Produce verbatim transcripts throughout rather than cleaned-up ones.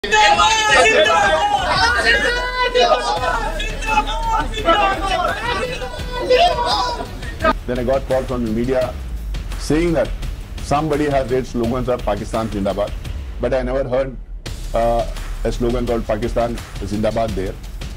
Then I got calls from the media saying that somebody has read slogans of Pakistan Zindabad, but I never heard uh, a slogan called Pakistan Zindabad there.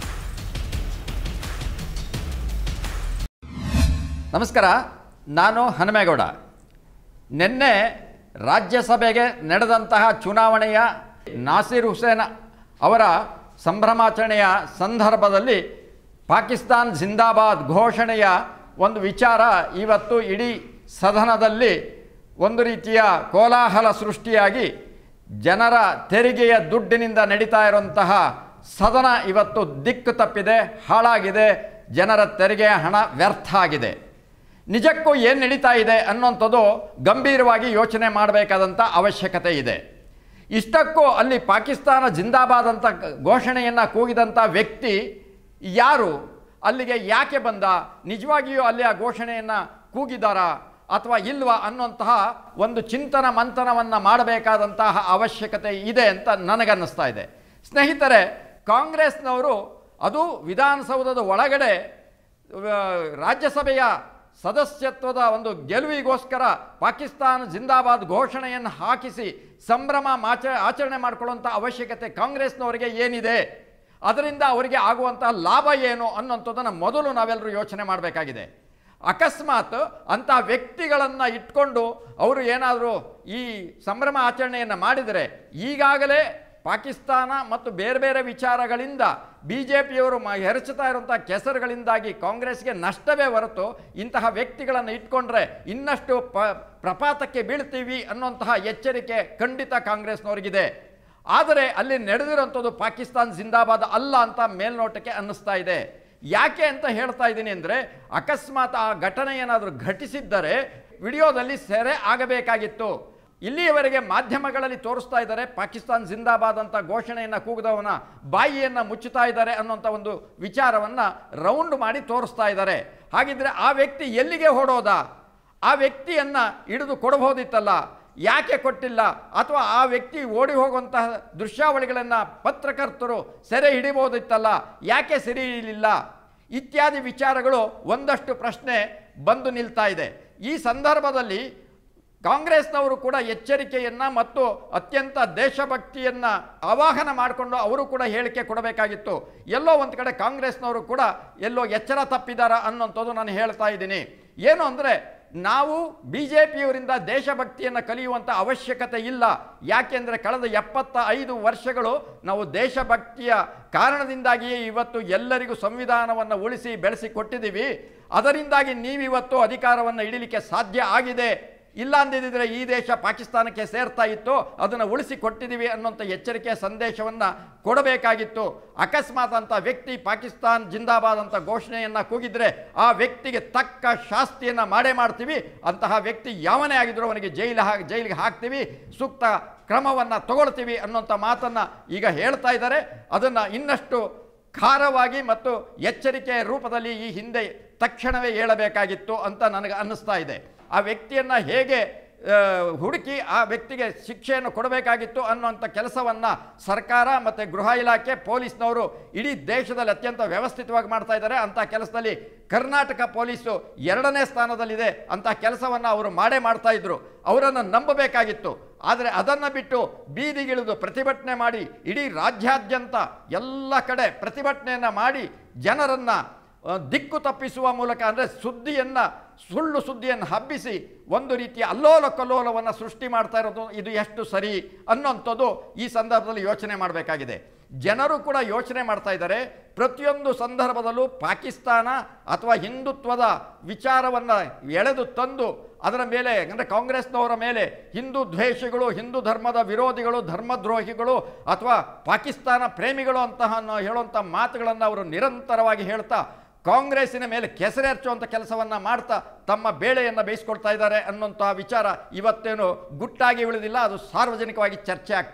ನಮಸ್ಕಾರ, ನಾನು ಹನುಮೇಗೌಡ. ನಿನ್ನೆ ರಾಜ್ಯಸಭೆಗೆ ನಡೆದಂತಹ ಚುನಾವಣೆಯ ನಾಸಿರ್ ಹುಸೇನ್ ಅವರ ಸಂಭ್ರಮಾಚರಣೆಯ ಸಂದರ್ಭದಲ್ಲಿ ಪಾಕಿಸ್ತಾನ್ ಜಿಂದಾಬಾದ್ ಘೋಷಣೆಯ ಒಂದು ವಿಚಾರ ಇವತ್ತು ಇಡೀ ಸದನದಲ್ಲಿ ಒಂದು ರೀತಿಯ ಕೋಲಾಹಲ ಸೃಷ್ಟಿಯಾಗಿ ಜನರ ತೆರಿಗೆಯ ದುಡ್ಡಿನಿಂದ ನಡೀತಾ ಇರುವಂತಹ ಸದನ ಇವತ್ತು ದಿಕ್ಕು ತಪ್ಪಿದೆ, ಹಾಳಾಗಿದೆ. ಜನರ ತೆರಿಗೆಯ ಹಣ ವ್ಯರ್ಥ ಆಗಿದೆ. ನಿಜಕ್ಕೂ ಏನು ನಡೀತಾ ಇದೆ ಅನ್ನೋಂಥದ್ದು ಗಂಭೀರವಾಗಿ ಯೋಚನೆ ಮಾಡಬೇಕಾದಂಥ ಅವಶ್ಯಕತೆ ಇದೆ. ಇಷ್ಟಕ್ಕೂ ಅಲ್ಲಿ ಪಾಕಿಸ್ತಾನ ಜಿಂದಾಬಾದ್ ಅಂತ ಘೋಷಣೆಯನ್ನು ಕೂಗಿದಂಥ ವ್ಯಕ್ತಿ ಯಾರು, ಅಲ್ಲಿಗೆ ಯಾಕೆ ಬಂದ, ನಿಜವಾಗಿಯೂ ಅಲ್ಲಿ ಆ ಘೋಷಣೆಯನ್ನು ಕೂಗಿದಾರಾ ಅಥವಾ ಇಲ್ವಾ ಅನ್ನೋಂತಹ ಒಂದು ಚಿಂತನ ಮಂಥನವನ್ನು ಮಾಡಬೇಕಾದಂತಹ ಅವಶ್ಯಕತೆ ಇದೆ ಅಂತ ನನಗನ್ನಿಸ್ತಾ ಇದೆ. ಸ್ನೇಹಿತರೆ, ಕಾಂಗ್ರೆಸ್ನವರು ಅದು ವಿಧಾನಸೌಧದ ಒಳಗಡೆ ರಾಜ್ಯಸಭೆಯ ಸದಸ್ಯತ್ವದ ಒಂದು ಗೆಲುವಿಗೋಸ್ಕರ ಪಾಕಿಸ್ತಾನ ಜಿಂದಾಬಾದ್ ಘೋಷಣೆಯನ್ನು ಹಾಕಿಸಿ ಸಂಭ್ರಮ ಮಾಚ ಆಚರಣೆ ಮಾಡಿಕೊಳ್ಳುವಂಥ ಅವಶ್ಯಕತೆ ಕಾಂಗ್ರೆಸ್ನವರಿಗೆ ಏನಿದೆ, ಅದರಿಂದ ಅವರಿಗೆ ಆಗುವಂಥ ಲಾಭ ಏನು ಅನ್ನೋಂಥದ್ದನ್ನು ಮೊದಲು ನಾವೆಲ್ಲರೂ ಯೋಚನೆ ಮಾಡಬೇಕಾಗಿದೆ. ಅಕಸ್ಮಾತ್ ಅಂಥ ವ್ಯಕ್ತಿಗಳನ್ನು ಇಟ್ಕೊಂಡು ಅವರು ಏನಾದರೂ ಈ ಸಂಭ್ರಮ ಆಚರಣೆಯನ್ನು ಮಾಡಿದರೆ ಈಗಾಗಲೇ ಪಾಕಿಸ್ತಾನ ಮತ್ತು ಬೇರೆ ಬೇರೆ ವಿಚಾರಗಳಿಂದ ಬಿ ಜೆ ಪಿಯವರು ಮ ಎರಚುತ್ತಾ ಇರುವಂಥ ಕೆಸರುಗಳಿಂದಾಗಿ ಕಾಂಗ್ರೆಸ್ಗೆ ನಷ್ಟವೇ ಹೊರತು ಇಂತಹ ವ್ಯಕ್ತಿಗಳನ್ನು ಇಟ್ಕೊಂಡ್ರೆ ಇನ್ನಷ್ಟು ಪ ಪ್ರಪಾತಕ್ಕೆ ಬೀಳ್ತೀವಿ ಅನ್ನುವಂತಹ ಎಚ್ಚರಿಕೆ ಖಂಡಿತ ಕಾಂಗ್ರೆಸ್ನವ್ರಿಗಿದೆ. ಆದರೆ ಅಲ್ಲಿ ನಡೆದಿರೋಂಥದ್ದು ಪಾಕಿಸ್ತಾನ್ ಜಿಂದಾಬಾದ್ ಅಲ್ಲ ಅಂತ ಮೇಲ್ನೋಟಕ್ಕೆ ಅನ್ನಿಸ್ತಾ ಇದೆ. ಯಾಕೆ ಅಂತ ಹೇಳ್ತಾ ಇದ್ದೀನಿ ಅಂದರೆ, ಅಕಸ್ಮಾತ್ ಆ ಘಟನೆ ಏನಾದರೂ ಘಟಿಸಿದ್ದರೆ ವಿಡಿಯೋದಲ್ಲಿ ಸೆರೆ ಆಗಬೇಕಾಗಿತ್ತು. ಇಲ್ಲಿಯವರೆಗೆ ಮಾಧ್ಯಮಗಳಲ್ಲಿ ತೋರಿಸ್ತಾ ಇದ್ದಾರೆ ಪಾಕಿಸ್ತಾನ್ ಜಿಂದಾಬಾದ್ ಅಂತ ಘೋಷಣೆಯನ್ನು ಕೂಗಿದವನ ಬಾಯಿಯನ್ನು ಮುಚ್ಚುತ್ತಾ ಇದ್ದಾರೆ ಅನ್ನೋಂಥ ಒಂದು ವಿಚಾರವನ್ನು ರೌಂಡ್ ಮಾಡಿ ತೋರಿಸ್ತಾ ಇದ್ದಾರೆ. ಹಾಗಿದ್ರೆ ಆ ವ್ಯಕ್ತಿ ಎಲ್ಲಿಗೆ ಹೊಡೋದ? ಆ ವ್ಯಕ್ತಿಯನ್ನು ಹಿಡಿದು ಕೊಡಬಹುದಿತ್ತಲ್ಲ, ಯಾಕೆ ಕೊಟ್ಟಿಲ್ಲ? ಅಥವಾ ಆ ವ್ಯಕ್ತಿ ಓಡಿ ಹೋಗುವಂತಹ ದೃಶ್ಯಾವಳಿಗಳನ್ನು ಪತ್ರಕರ್ತರು ಸೆರೆ ಹಿಡಿಬೋದಿತ್ತಲ್ಲ, ಯಾಕೆ ಸೆರೆ ಹಿಡಿಯಲಿಲ್ಲ? ಇತ್ಯಾದಿ ವಿಚಾರಗಳು ಒಂದಷ್ಟು ಪ್ರಶ್ನೆ ಬಂದು ನಿಲ್ತಾ ಇದೆ. ಈ ಸಂದರ್ಭದಲ್ಲಿ ಕಾಂಗ್ರೆಸ್ನವರು ಕೂಡ ಎಚ್ಚರಿಕೆಯನ್ನು ಮತ್ತು ಅತ್ಯಂತ ದೇಶಭಕ್ತಿಯನ್ನು ಆವಾಹನ ಮಾಡಿಕೊಂಡು ಅವರು ಕೂಡ ಹೇಳಿಕೆ ಕೊಡಬೇಕಾಗಿತ್ತು. ಎಲ್ಲೋ ಒಂದು ಕಡೆ ಕಾಂಗ್ರೆಸ್ನವರು ಕೂಡ ಎಲ್ಲೋ ಎಚ್ಚರ ತಪ್ಪಿದಾರ ಅನ್ನೋಂಥದ್ದು ನಾನು ಹೇಳ್ತಾ ಇದ್ದೀನಿ. ಏನು ಅಂದರೆ, ನಾವು ಬಿ ಜೆ ಪಿಯವರಿಂದ ದೇಶಭಕ್ತಿಯನ್ನು ಕಲಿಯುವಂಥ ಅವಶ್ಯಕತೆ ಇಲ್ಲ. ಯಾಕೆಂದರೆ ಕಳೆದ ಎಪ್ಪತ್ತ ಐದು ವರ್ಷಗಳು ನಾವು ದೇಶಭಕ್ತಿಯ ಕಾರಣದಿಂದಾಗಿಯೇ ಇವತ್ತು ಎಲ್ಲರಿಗೂ ಸಂವಿಧಾನವನ್ನು ಉಳಿಸಿ ಬೆಳೆಸಿ ಕೊಟ್ಟಿದ್ದೀವಿ. ಅದರಿಂದಾಗಿ ನೀವಿವತ್ತು ಅಧಿಕಾರವನ್ನು ಹಿಡಿಲಿಕ್ಕೆ ಸಾಧ್ಯ ಆಗಿದೆ. ಇಲ್ಲ ಅಂದಿದ್ದರೆ ಈ ದೇಶ ಪಾಕಿಸ್ತಾನಕ್ಕೆ ಸೇರ್ತಾ ಇತ್ತು, ಅದನ್ನು ಉಳಿಸಿ ಕೊಟ್ಟಿದ್ದೀವಿ ಅನ್ನೋಂಥ ಎಚ್ಚರಿಕೆಯ ಸಂದೇಶವನ್ನು ಕೊಡಬೇಕಾಗಿತ್ತು. ಅಕಸ್ಮಾತ್ ಅಂತ ವ್ಯಕ್ತಿ ಪಾಕಿಸ್ತಾನ್ ಜಿಂದಾಬಾದ್ ಅಂತ ಘೋಷಣೆಯನ್ನು ಕೂಗಿದ್ರೆ ಆ ವ್ಯಕ್ತಿಗೆ ತಕ್ಕ ಶಾಸ್ತಿಯನ್ನು ಮಾಡೇ ಮಾಡ್ತೀವಿ. ಅಂತಹ ವ್ಯಕ್ತಿ ಯಾವನೇ ಆಗಿದ್ರು ಅವನಿಗೆ ಜೈಲು ಹಾಕಿ ಜೈಲಿಗೆ ಹಾಕ್ತೀವಿ, ಸೂಕ್ತ ಕ್ರಮವನ್ನು ತಗೊಳ್ತೀವಿ ಅನ್ನೋಂಥ ಮಾತನ್ನು ಈಗ ಹೇಳ್ತಾ ಇದ್ದಾರೆ. ಅದನ್ನು ಇನ್ನಷ್ಟು ಖಾರವಾಗಿ ಮತ್ತು ಎಚ್ಚರಿಕೆಯ ರೂಪದಲ್ಲಿ ಈ ಹಿಂದೆ ತಕ್ಷಣವೇ ಹೇಳಬೇಕಾಗಿತ್ತು ಅಂತ ನನಗೆ ಅನ್ನಿಸ್ತಾ ಇದೆ. ಆ ವ್ಯಕ್ತಿಯನ್ನು ಹೇಗೆ ಹುಡುಕಿ ಆ ವ್ಯಕ್ತಿಗೆ ಶಿಕ್ಷೆಯನ್ನು ಕೊಡಬೇಕಾಗಿತ್ತು ಅನ್ನುವಂಥ ಕೆಲಸವನ್ನು ಸರ್ಕಾರ ಮತ್ತು ಗೃಹ ಇಲಾಖೆ, ಪೊಲೀಸ್ನವರು ಇಡೀ ದೇಶದಲ್ಲಿ ಅತ್ಯಂತ ವ್ಯವಸ್ಥಿತವಾಗಿ ಮಾಡ್ತಾ ಇದ್ದಾರೆ. ಅಂಥ ಕೆಲಸದಲ್ಲಿ ಕರ್ನಾಟಕ ಪೊಲೀಸು ಎರಡನೇ ಸ್ಥಾನದಲ್ಲಿದೆ. ಅಂಥ ಕೆಲಸವನ್ನು ಅವರು ಮಾಡೇ ಮಾಡ್ತಾ ಇದ್ರು, ಅವರನ್ನು ನಂಬಬೇಕಾಗಿತ್ತು. ಆದರೆ ಅದನ್ನು ಬಿಟ್ಟು ಬೀದಿಗಿಳಿದು ಪ್ರತಿಭಟನೆ ಮಾಡಿ ಇಡೀ ರಾಜ್ಯಾದ್ಯಂತ ಎಲ್ಲ ಕಡೆ ಪ್ರತಿಭಟನೆಯನ್ನು ಮಾಡಿ ಜನರನ್ನು ದಿಕ್ಕು ತಪ್ಪಿಸುವ ಮೂಲಕ, ಅಂದರೆ ಸುದ್ದಿಯನ್ನು ಸುಳ್ಳು ಸುದ್ದಿಯನ್ನು ಹಬ್ಬಿಸಿ ಒಂದು ರೀತಿಯ ಅಲ್ಲೋಲ ಕಲ್ಲೋಲವನ್ನು ಸೃಷ್ಟಿ ಮಾಡ್ತಾ ಇರೋದು ಇದು ಎಷ್ಟು ಸರಿ ಅನ್ನೋಂಥದ್ದು ಈ ಸಂದರ್ಭದಲ್ಲಿ ಯೋಚನೆ ಮಾಡಬೇಕಾಗಿದೆ. ಜನರು ಕೂಡ ಯೋಚನೆ ಮಾಡ್ತಾ ಇದ್ದಾರೆ. ಪ್ರತಿಯೊಂದು ಸಂದರ್ಭದಲ್ಲೂ ಪಾಕಿಸ್ತಾನ ಅಥವಾ ಹಿಂದುತ್ವದ ವಿಚಾರವನ್ನು ಎಳೆದು ತಂದು ಅದರ ಮೇಲೆ, ಅಂದರೆ ಕಾಂಗ್ರೆಸ್ನವರ ಮೇಲೆ ಹಿಂದೂ ದ್ವೇಷಿಗಳು, ಹಿಂದೂ ಧರ್ಮದ ವಿರೋಧಿಗಳು, ಧರ್ಮದ್ರೋಹಿಗಳು ಅಥವಾ ಪಾಕಿಸ್ತಾನ ಪ್ರೇಮಿಗಳು ಅಂತಹ ಹೇಳುವಂಥ ಮಾತುಗಳನ್ನು ಅವರು ನಿರಂತರವಾಗಿ ಹೇಳ್ತಾ ಕಾಂಗ್ರೆಸ್ಸಿನ ಮೇಲೆ ಕೆಸರೆರ್ಚುವಂಥ ಕೆಲಸವನ್ನು ಮಾಡ್ತಾ ತಮ್ಮ ಬೇಳೆಯನ್ನು ಬೇಯಿಸ್ಕೊಳ್ತಾ ಇದ್ದಾರೆ ಅನ್ನೋಂಥ ವಿಚಾರ ಇವತ್ತೇನು ಗುಟ್ಟಾಗಿ ಉಳಿದಿಲ್ಲ, ಅದು ಸಾರ್ವಜನಿಕವಾಗಿ ಚರ್ಚೆ ಆಗ್ತಾ ಇದೆ.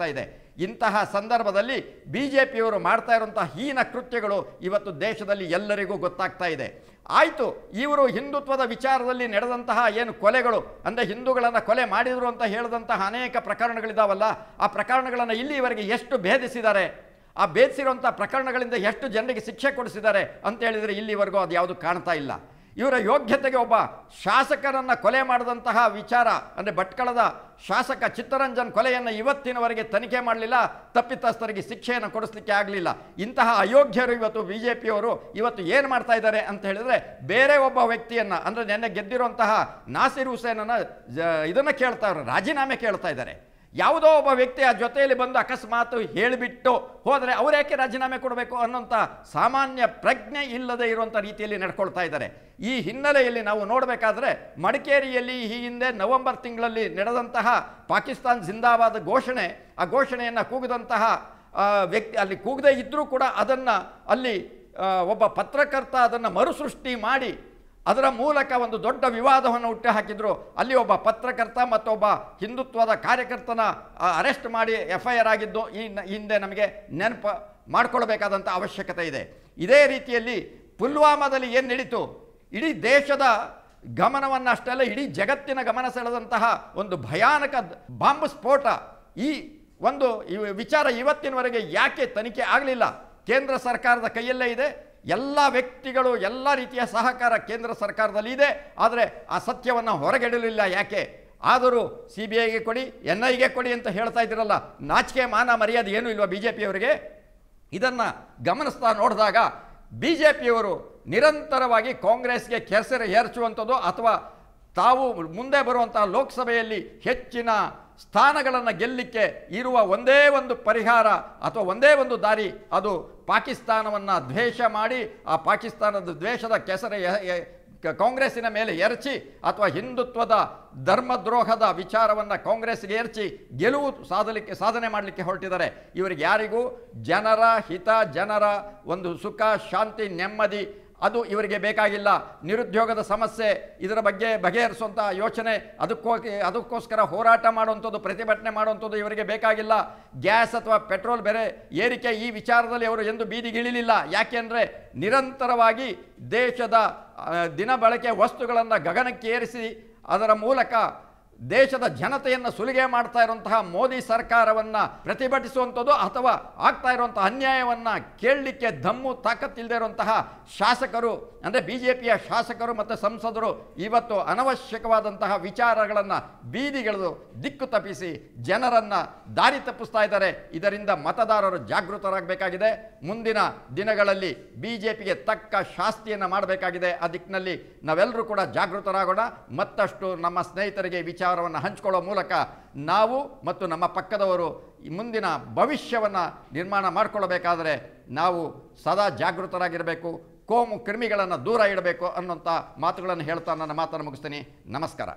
ಇಂತಹ ಸಂದರ್ಭದಲ್ಲಿ ಬಿ ಜೆ ಪಿಯವರು ಮಾಡ್ತಾ ಇರುವಂತಹ ಹೀನ ಕೃತ್ಯಗಳು ಇವತ್ತು ದೇಶದಲ್ಲಿ ಎಲ್ಲರಿಗೂ ಗೊತ್ತಾಗ್ತಾ ಇದೆ. ಆಯಿತು, ಇವರು ಹಿಂದುತ್ವದ ವಿಚಾರದಲ್ಲಿ ನಡೆದಂತಹ ಏನು ಕೊಲೆಗಳು ಅಂದರೆ ಹಿಂದೂಗಳನ್ನು ಕೊಲೆ ಮಾಡಿದರು ಅಂತ ಹೇಳಿದಂತಹ ಅನೇಕ ಪ್ರಕರಣಗಳಿದಾವಲ್ಲ, ಆ ಪ್ರಕರಣಗಳನ್ನು ಇಲ್ಲಿವರೆಗೆ ಎಷ್ಟು ಭೇದಿಸಿದ್ದಾರೆ, ಆ ಭೇದಿಸಿರುವಂಥ ಪ್ರಕರಣಗಳಿಂದ ಎಷ್ಟು ಜನರಿಗೆ ಶಿಕ್ಷೆ ಕೊಡಿಸಿದ್ದಾರೆ ಅಂತ ಹೇಳಿದರೆ ಇಲ್ಲಿವರೆಗೂ ಅದು ಯಾವುದು ಕಾಣ್ತಾ ಇಲ್ಲ. ಇವರ ಯೋಗ್ಯತೆಗೆ ಒಬ್ಬ ಶಾಸಕರನ್ನು ಕೊಲೆ ಮಾಡಿದಂತಹ ವಿಚಾರ ಅಂದರೆ ಭಟ್ಕಳದ ಶಾಸಕ ಚಿತ್ತರಂಜನ್ ಕೊಲೆಯನ್ನು ಇವತ್ತಿನವರೆಗೆ ತನಿಖೆ ಮಾಡಲಿಲ್ಲ, ತಪ್ಪಿತಸ್ಥರಿಗೆ ಶಿಕ್ಷೆಯನ್ನು ಕೊಡಿಸ್ಲಿಕ್ಕೆ ಆಗಲಿಲ್ಲ. ಇಂತಹ ಅಯೋಗ್ಯರು ಇವತ್ತು ಬಿ ಜೆ ಪಿಯವರು ಇವತ್ತು ಏನು ಮಾಡ್ತಾ ಇದ್ದಾರೆ ಅಂತ ಹೇಳಿದರೆ, ಬೇರೆ ಒಬ್ಬ ವ್ಯಕ್ತಿಯನ್ನು ಅಂದರೆ ನೆನ್ನೆ ಗೆದ್ದಿರುವಂತಹ ನಾಸಿರ್ ಹುಸೇನನ್ನು ಇದನ್ನು ಕೇಳ್ತಾ ಇದ್ದಾರೆ, ರಾಜೀನಾಮೆ ಕೇಳ್ತಾ ಇದ್ದಾರೆ. ಯಾವುದೋ ಒಬ್ಬ ವ್ಯಕ್ತಿ ಆ ಜೊತೆಯಲ್ಲಿ ಬಂದು ಅಕಸ್ಮಾತ್ ಹೇಳಿಬಿಟ್ಟು ಹೋದರೆ ಅವರೇಕೆ ರಾಜೀನಾಮೆ ಕೊಡಬೇಕು ಅನ್ನೋಂಥ ಸಾಮಾನ್ಯ ಪ್ರಜ್ಞೆ ಇಲ್ಲದೆ ಇರುವಂಥ ರೀತಿಯಲ್ಲಿ ನಡ್ಕೊಳ್ತಾ ಇದ್ದಾರೆ. ಈ ಹಿನ್ನೆಲೆಯಲ್ಲಿ ನಾವು ನೋಡಬೇಕಾದ್ರೆ ಮಡಿಕೇರಿಯಲ್ಲಿ ಈ ಹಿಂದೆ ನವೆಂಬರ್ ತಿಂಗಳಲ್ಲಿ ನಡೆದಂತಹ ಪಾಕಿಸ್ತಾನ್ ಜಿಂದಾಬಾದ್ ಘೋಷಣೆ, ಆ ಘೋಷಣೆಯನ್ನು ಕೂಗಿದಂತಹ ವ್ಯಕ್ತಿ ಅಲ್ಲಿ ಕೂಗದೇ ಇದ್ದರೂ ಕೂಡ ಅದನ್ನು ಅಲ್ಲಿ ಒಬ್ಬ ಪತ್ರಕರ್ತ ಅದನ್ನು ಮರುಸೃಷ್ಟಿ ಮಾಡಿ ಅದರ ಮೂಲಕ ಒಂದು ದೊಡ್ಡ ವಿವಾದವನ್ನು ಹುಟ್ಟು ಹಾಕಿದ್ರು. ಅಲ್ಲಿ ಒಬ್ಬ ಪತ್ರಕರ್ತ ಮತ್ತೊಬ್ಬ ಹಿಂದುತ್ವದ ಕಾರ್ಯಕರ್ತನ ಅರೆಸ್ಟ್ ಮಾಡಿ ಎಫ್ ಐ ಆರ್ ಆಗಿದ್ದು ಈ ಹಿಂದೆ ನಮಗೆ ನೆನಪು ಮಾಡಿಕೊಳ್ಬೇಕಾದಂಥ ಅವಶ್ಯಕತೆ ಇದೆ. ಇದೇ ರೀತಿಯಲ್ಲಿ ಪುಲ್ವಾಮಾದಲ್ಲಿ ಏನು ನಡೀತು, ಇಡೀ ದೇಶದ ಗಮನವನ್ನು ಅಷ್ಟೆಲ್ಲ ಇಡೀ ಜಗತ್ತಿನ ಗಮನ ಸೆಳೆದಂತಹ ಒಂದು ಭಯಾನಕ ಬಾಂಬ್ ಸ್ಫೋಟ. ಈ ಒಂದು ವಿಚಾರ ಇವತ್ತಿನವರೆಗೆ ಯಾಕೆ ತನಿಖೆ ಆಗಲಿಲ್ಲ? ಕೇಂದ್ರ ಸರ್ಕಾರದ ಕೈಯಲ್ಲೇ ಇದೆ, ಎಲ್ಲ ವ್ಯಕ್ತಿಗಳು ಎಲ್ಲ ರೀತಿಯ ಸಹಕಾರ ಕೇಂದ್ರ ಸರ್ಕಾರದಲ್ಲಿ ಇದೆ, ಆದರೆ ಆ ಸತ್ಯವನ್ನು ಹೊರಗೆಡಲಿಲ್ಲ. ಯಾಕೆ? ಆದರೂ ಸಿ ಬಿ ಐಗೆ ಕೊಡಿ, ಎನ್ ಐಗೆ ಕೊಡಿ ಅಂತ ಹೇಳ್ತಾ ಇದ್ದೀರಲ್ಲ, ನಾಚಿಕೆ ಮಾನ ಮರ್ಯಾದೆ ಏನೂ ಇಲ್ವಾ ಬಿ ಜೆ ಪಿಯವರಿಗೆ? ಇದನ್ನು ಗಮನಿಸ್ತಾ ನೋಡಿದಾಗ ಬಿ ಜೆ ಪಿಯವರು ನಿರಂತರವಾಗಿ ಕಾಂಗ್ರೆಸ್ಗೆ ಕೆಸರು ಏರ್ಚುವಂಥದ್ದು ಅಥವಾ ತಾವು ಮುಂದೆ ಬರುವಂಥ ಲೋಕಸಭೆಯಲ್ಲಿ ಹೆಚ್ಚಿನ ಸ್ಥಾನಗಳನ್ನು ಗೆಲ್ಲಲಿಕ್ಕೆ ಇರುವ ಒಂದೇ ಒಂದು ಪರಿಹಾರ ಅಥವಾ ಒಂದೇ ಒಂದು ದಾರಿ, ಅದು ಪಾಕಿಸ್ತಾನವನ್ನು ದ್ವೇಷ ಮಾಡಿ ಆ ಪಾಕಿಸ್ತಾನದ ದ್ವೇಷದ ಕೆಸರು ಕಾಂಗ್ರೆಸ್ಸಿನ ಮೇಲೆ ಎರಚಿ ಅಥವಾ ಹಿಂದುತ್ವದ ಧರ್ಮದ್ರೋಹದ ವಿಚಾರವನ್ನು ಕಾಂಗ್ರೆಸ್ಗೆ ಎರಚಿ ಗೆಲುವು ಸಾಧಲಿಕ್ಕೆ ಸಾಧನೆ ಮಾಡಲಿಕ್ಕೆ ಹೊರಟಿದ್ದಾರೆ. ಇವರಿಗೆ ಯಾರಿಗೂ ಜನರ ಹಿತ, ಜನರ ಒಂದು ಸುಖ, ಶಾಂತಿ, ನೆಮ್ಮದಿ ಅದು ಇವರಿಗೆ ಬೇಕಾಗಿಲ್ಲ. ನಿರುದ್ಯೋಗದ ಸಮಸ್ಯೆ, ಇದರ ಬಗ್ಗೆ ಬಗೆಹರಿಸುವಂಥ ಯೋಚನೆ, ಅದಕ್ಕೋ ಅದಕ್ಕೋಸ್ಕರ ಹೋರಾಟ ಮಾಡುವಂಥದ್ದು, ಪ್ರತಿಭಟನೆ ಮಾಡುವಂಥದ್ದು ಇವರಿಗೆ ಬೇಕಾಗಿಲ್ಲ. ಗ್ಯಾಸ್ ಅಥವಾ ಪೆಟ್ರೋಲ್ ಬೆಲೆ ಏರಿಕೆ ಈ ವಿಚಾರದಲ್ಲಿ ಅವರು ಎಂದು ಬೀದಿಗಿಳಿಲಿಲ್ಲ. ಯಾಕೆಂದರೆ ನಿರಂತರವಾಗಿ ದೇಶದ ದಿನ ಬಳಕೆ ವಸ್ತುಗಳನ್ನು ಗಗನಕ್ಕೆ ಏರಿಸಿ ಅದರ ಮೂಲಕ ದೇಶದ ಜನತೆಯನ್ನು ಸುಲಿಗೆ ಮಾಡ್ತಾ ಇರುವಂತಹ ಮೋದಿ ಸರ್ಕಾರವನ್ನು ಪ್ರತಿಭಟಿಸುವಂಥದ್ದು ಅಥವಾ ಆಗ್ತಾ ಇರುವಂಥ ಅನ್ಯಾಯವನ್ನು ಕೇಳಲಿಕ್ಕೆ ದಮ್ಮು ತಾಕತ್ತಿಲ್ಲದೆ ಇರುವಂತಹ ಶಾಸಕರು ಅಂದರೆ ಬಿ ಜೆ ಪಿಯ ಶಾಸಕರು ಮತ್ತು ಸಂಸದರು ಇವತ್ತು ಅನವಶ್ಯಕವಾದಂತಹ ವಿಚಾರಗಳನ್ನು ಬೀದಿಗೆಳೆದು ದಿಕ್ಕು ತಪ್ಪಿಸಿ ಜನರನ್ನು ದಾರಿ ತಪ್ಪಿಸ್ತಾ ಇದ್ದಾರೆ. ಇದರಿಂದ ಮತದಾರರು ಜಾಗೃತರಾಗಬೇಕಾಗಿದೆ. ಮುಂದಿನ ದಿನಗಳಲ್ಲಿ ಬಿ ಜೆ ಪಿಗೆ ತಕ್ಕ ಶಾಸ್ತಿಯನ್ನು ಮಾಡಬೇಕಾಗಿದೆ. ಆ ದಿಕ್ಕಿನಲ್ಲಿ ನಾವೆಲ್ಲರೂ ಕೂಡ ಜಾಗೃತರಾಗೋಣ. ಮತ್ತಷ್ಟು ನಮ್ಮ ಸ್ನೇಹಿತರಿಗೆ ವಿಚಾರವನ್ನು ಹಂಚಿಕೊಳ್ಳೋ ಮೂಲಕ ನಾವು ಮತ್ತು ನಮ್ಮ ಪಕ್ಕದವರು ಮುಂದಿನ ಭವಿಷ್ಯವನ್ನು ನಿರ್ಮಾಣ ಮಾಡಿಕೊಳ್ಳಬೇಕಾದರೆ ನಾವು ಸದಾ ಜಾಗೃತರಾಗಿರಬೇಕು, ಕೋಮು ಕ್ರಿಮಿಗಳನ್ನು ದೂರ ಇಡಬೇಕು ಅನ್ನೋಂಥ ಮಾತುಗಳನ್ನು ಹೇಳ್ತಾ ನನ್ನ ಮಾತನ್ನು ಮುಗಿಸ್ತೀನಿ. ನಮಸ್ಕಾರ.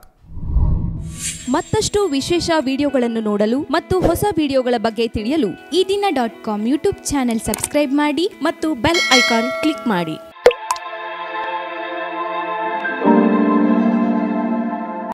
ಮತ್ತಷ್ಟು ವಿಶೇಷ ವಿಡಿಯೋಗಳನ್ನು ನೋಡಲು ಮತ್ತು ಹೊಸ ವಿಡಿಯೋಗಳ ಬಗ್ಗೆ ತಿಳಿಯಲು Eedina dot com YouTube channel subscribe ಮಾಡಿ ಮತ್ತು ಬೆಲ್ ಐಕಾನ್ ಕ್ಲಿಕ್ ಮಾಡಿ.